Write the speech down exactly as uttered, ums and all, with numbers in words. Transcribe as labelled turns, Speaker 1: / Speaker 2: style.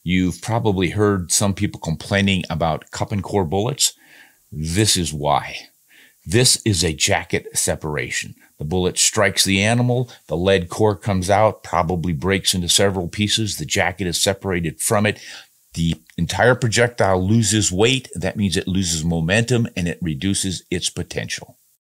Speaker 1: You've probably heard some people complaining about cup and core bullets. This is why. This is a jacket separation. The bullet strikes the animal, the lead core comes out, probably breaks into several pieces. The jacket is separated from it. The entire projectile loses weight. That means it loses momentum and it reduces its potential.